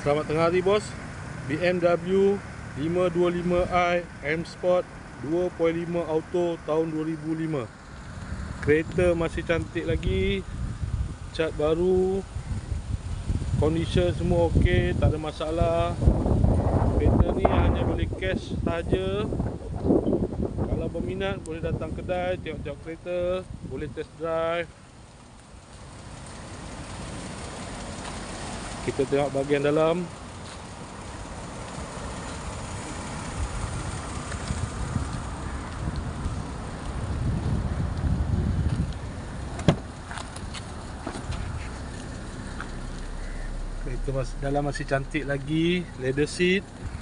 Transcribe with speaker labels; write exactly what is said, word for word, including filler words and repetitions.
Speaker 1: Selamat tengah hari bos. B M W lima dua lima i M Sport dua titik lima auto tahun dua ribu lima. Kereta masih cantik lagi, cat baru, condition semua okey, tak ada masalah. Kereta ni hanya boleh cash saja. Kalau berminat boleh datang kedai, tengok-tengok kereta, boleh test drive. Kita tengok bahagian dalam. Kereta masih, dalam masih cantik lagi. Leather seat.